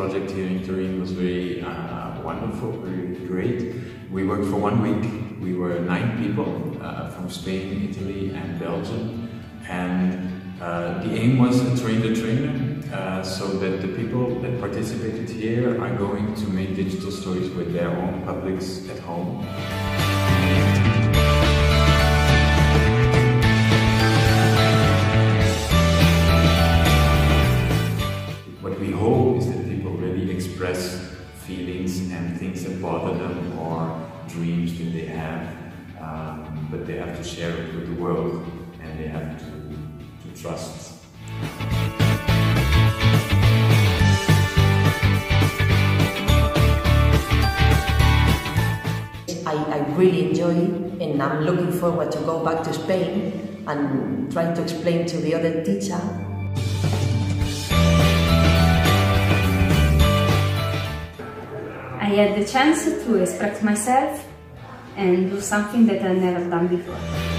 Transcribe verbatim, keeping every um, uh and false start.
project here in Turin was very uh, wonderful, very great. We worked for one week. We were nine people uh, from Spain, Italy and Belgium, and uh, the aim was to train the trainer uh, so that the people that participated here are going to make digital stories with their own publics at home. What we hope is that people really express feelings and things that bother them or dreams that they have, um, but they have to share it with the world and they have to, to trust. I, I really enjoy it, and I'm looking forward to go back to Spain and try to explain to the other teacher. I had the chance to express myself and do something that I've never done before.